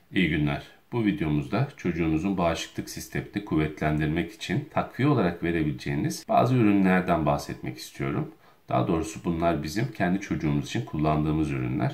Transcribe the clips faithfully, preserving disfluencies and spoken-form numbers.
İyi günler. Bu videomuzda çocuğunuzun bağışıklık sistemini kuvvetlendirmek için takviye olarak verebileceğiniz bazı ürünlerden bahsetmek istiyorum. Daha doğrusu bunlar bizim kendi çocuğumuz için kullandığımız ürünler.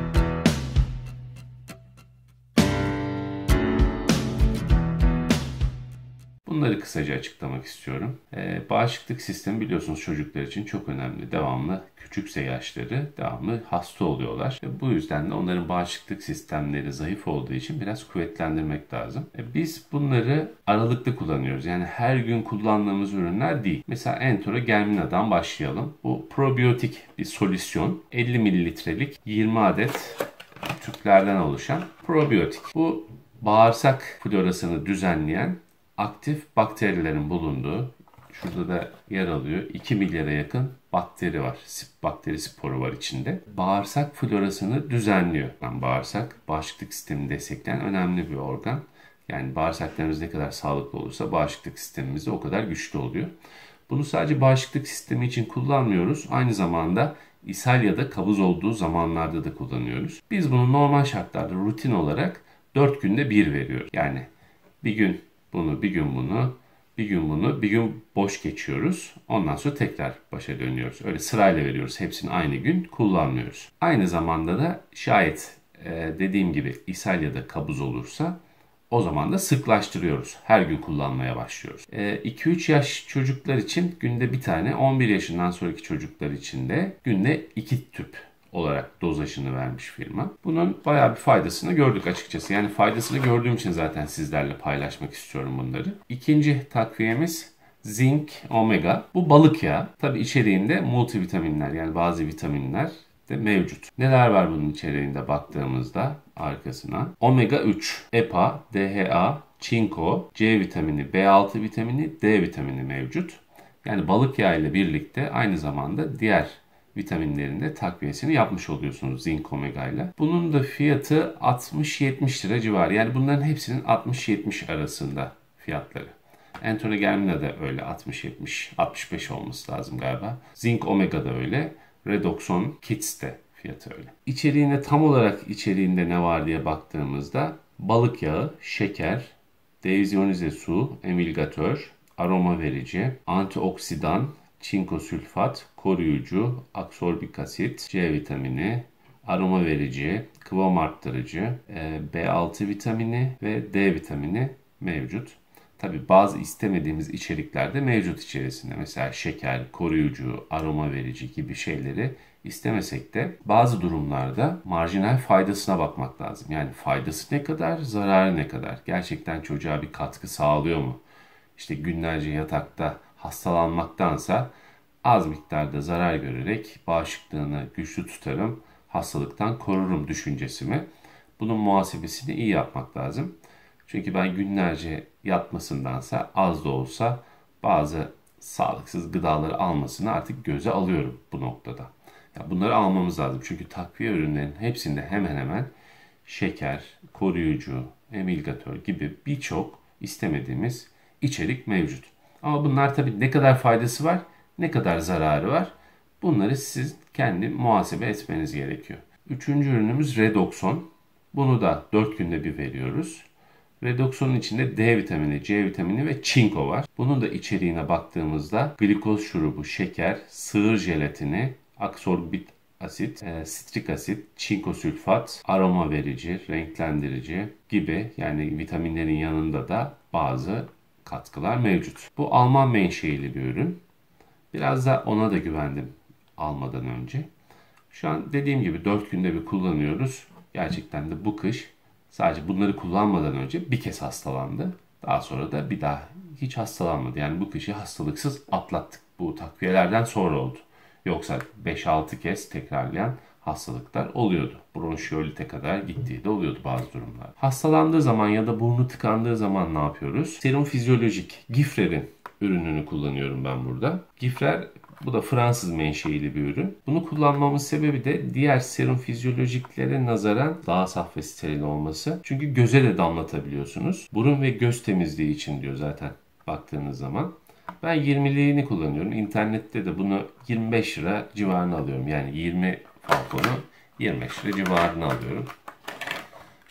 Bunları kısaca açıklamak istiyorum. Ee, bağışıklık sistemi biliyorsunuz çocuklar için çok önemli. Devamlı küçükse yaşları devamlı hasta oluyorlar. Ve bu yüzden de onların bağışıklık sistemleri zayıf olduğu için biraz kuvvetlendirmek lazım. Ee, biz bunları aralıklı kullanıyoruz. Yani her gün kullandığımız ürünler değil. Mesela Entero Germina'dan başlayalım. Bu probiyotik bir solüsyon. elli mililitrelik yirmi adet tüplerden oluşan probiyotik. Bu bağırsak florasını düzenleyen aktif bakterilerin bulunduğu, şurada da yer alıyor, iki milyara yakın bakteri var. Bakteri sporu var içinde. Bağırsak florasını düzenliyor. Yani bağırsak, bağışıklık sistemini destekleyen önemli bir organ. Yani bağırsaklarımız ne kadar sağlıklı olursa bağışıklık sistemimiz de o kadar güçlü oluyor. Bunu sadece bağışıklık sistemi için kullanmıyoruz. Aynı zamanda ishal ya da kabız olduğu zamanlarda da kullanıyoruz. Biz bunu normal şartlarda rutin olarak dört günde bir veriyoruz. Yani bir gün bunu, bir gün bunu, bir gün bunu, bir gün boş geçiyoruz. Ondan sonra tekrar başa dönüyoruz. Öyle sırayla veriyoruz. Hepsini aynı gün kullanmıyoruz. Aynı zamanda da şayet e, dediğim gibi ishal ya da kabız olursa o zaman da sıklaştırıyoruz. Her gün kullanmaya başlıyoruz. E, iki üç yaş çocuklar için günde bir tane, on bir yaşından sonraki çocuklar için de günde iki tüp olarak dozajını vermiş firma. Bunun bayağı bir faydasını gördük açıkçası. Yani faydasını gördüğüm için zaten sizlerle paylaşmak istiyorum bunları. İkinci takviyemiz Zinc Omega. Bu balık yağı. Tabii içeriğinde multivitaminler yani bazı vitaminler de mevcut. Neler var bunun içeriğinde baktığımızda arkasına? Omega üç, E P A, D H A, çinko, C vitamini, B altı vitamini, D vitamini mevcut. Yani balık yağı ile birlikte aynı zamanda diğer vitaminlerin de takviyesini yapmış oluyorsunuz Zinc Omega ile. Bunun da fiyatı altmış yetmiş lira civarı. Yani bunların hepsinin altmış yetmiş arasında fiyatları. Entero Germina da öyle altmış yetmiş altmış beş olması lazım galiba. Zinc Omega da öyle. Redoxon Kids de fiyatı öyle. İçeriğinde tam olarak içeriğinde ne var diye baktığımızda balık yağı, şeker, deiyonize su, emilgatör, aroma verici, antioksidan, çinko sülfat, koruyucu, aksorbik asit, C vitamini, aroma verici, kıvam arttırıcı, B altı vitamini ve D vitamini mevcut. Tabi bazı istemediğimiz içerikler de mevcut içerisinde. Mesela şeker, koruyucu, aroma verici gibi şeyleri istemesek de bazı durumlarda marjinal faydasına bakmak lazım. Yani faydası ne kadar, zararı ne kadar? Gerçekten çocuğa bir katkı sağlıyor mu? İşte günlerce yatakta hastalanmaktansa az miktarda zarar görerek bağışıklığını güçlü tutarım, hastalıktan korurum düşüncesi mi? Bunun muhasebesini iyi yapmak lazım. Çünkü ben günlerce yatmasındansa az da olsa bazı sağlıksız gıdaları almasını artık göze alıyorum bu noktada. Ya bunları almamız lazım. Çünkü takviye ürünlerinin hepsinde hemen hemen şeker, koruyucu, emilgatör gibi birçok istemediğimiz içerik mevcut. Ama bunlar tabii ne kadar faydası var, ne kadar zararı var bunları siz kendi muhasebe etmeniz gerekiyor. Üçüncü ürünümüz Redoxon. Bunu da dört günde bir veriyoruz. Redoxon'un içinde D vitamini, C vitamini ve çinko var. Bunun da içeriğine baktığımızda glikoz şurubu, şeker, sığır jelatini, aksorbik asit, e, sitrik asit, çinko sülfat, aroma verici, renklendirici gibi yani vitaminlerin yanında da bazı katkılar mevcut. Bu Alman menşeili bir ürün. Biraz da ona da güvendim almadan önce. Şu an dediğim gibi dört günde bir kullanıyoruz. Gerçekten de bu kış sadece bunları kullanmadan önce bir kez hastalandı. Daha sonra da bir daha hiç hastalanmadı. Yani bu kışı hastalıksız atlattık. Bu takviyelerden sonra oldu. Yoksa beş altı kez tekrarlayan hastalıklar oluyordu. Bronşiyolite kadar gittiği de oluyordu bazı durumlar. Hastalandığı zaman ya da burnu tıkandığı zaman ne yapıyoruz? Serum fizyolojik Gifrer'in ürününü kullanıyorum ben burada. Gifrer bu da Fransız menşeili bir ürün. Bunu kullanmamın sebebi de diğer serum fizyolojiklere nazaran daha saf ve steril olması. Çünkü göze de damlatabiliyorsunuz. Burun ve göz temizliği için diyor zaten baktığınız zaman. Ben yirmiliğini kullanıyorum. İnternette de bunu yirmi beş lira civarına alıyorum. Yani yirmi falconu yirmi beş lira civarına alıyorum.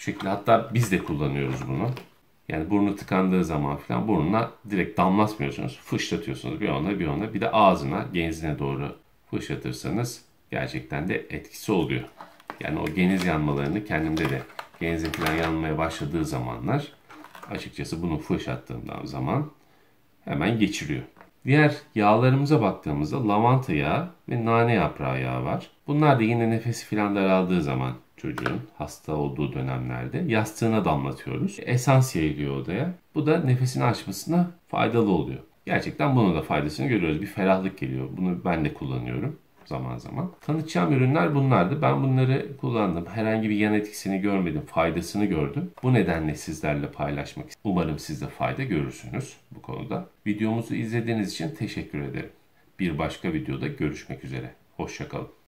şekilde, hatta biz de kullanıyoruz bunu. Yani burnu tıkandığı zaman falan burnuna direkt damlatmıyorsunuz. Fışlatıyorsunuz bir ona bir ona. Bir de ağzına, genzine doğru fışlatırsanız gerçekten de etkisi oluyor. Yani o geniz yanmalarını kendimde de, genzim falan yanmaya başladığı zamanlar açıkçası bunu fışlattığımdan zaman hemen geçiriyor. Diğer yağlarımıza baktığımızda lavanta yağı ve nane yaprağı yağı var. Bunlar da yine nefesi falan daraldığı zaman çocuğun hasta olduğu dönemlerde yastığına damlatıyoruz. Esans yayılıyor odaya. Bu da nefesini açmasına faydalı oluyor. Gerçekten bunun da faydasını görüyoruz. Bir ferahlık geliyor. Bunu ben de kullanıyorum zaman zaman. Tanıtacağım ürünler bunlardı. Ben bunları kullandım. Herhangi bir yan etkisini görmedim. Faydasını gördüm. Bu nedenle sizlerle paylaşmak istedim. Umarım siz de fayda görürsünüz bu konuda. Videomuzu izlediğiniz için teşekkür ederim. Bir başka videoda görüşmek üzere. Hoşça kalın.